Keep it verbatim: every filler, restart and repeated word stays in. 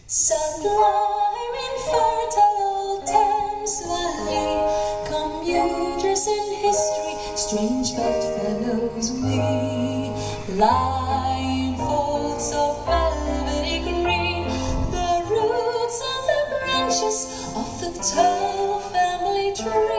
Sublime in fertile old Thames Valley, commuters in history, strange bedfellows we, lie in folds of velvety green, the roots and the branches of the tall family tree.